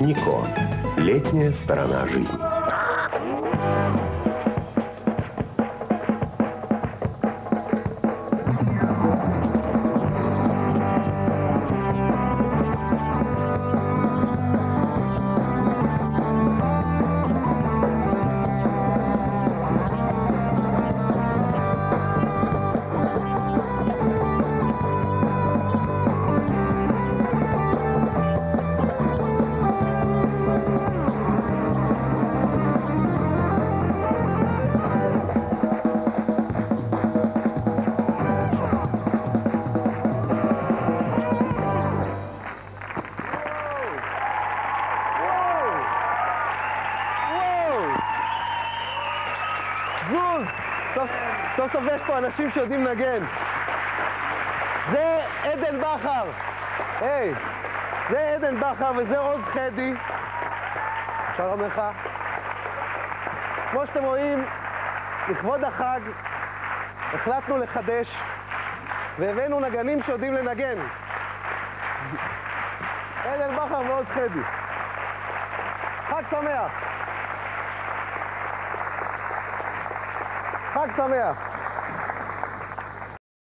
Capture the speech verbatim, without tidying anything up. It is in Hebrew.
Нико. Летняя сторона жизни. סוף סוף יש פה אנשים שיודעים לנגן. זה עדן בחר. היי, זה עדן בחר וזה עוז חדי. שלום לך. כמו שאתם רואים, לכבוד החג החלטנו לחדש והבאנו נגנים שיודעים לנגן. עדן בחר ועוז חדי. חג שמח. חג שמח.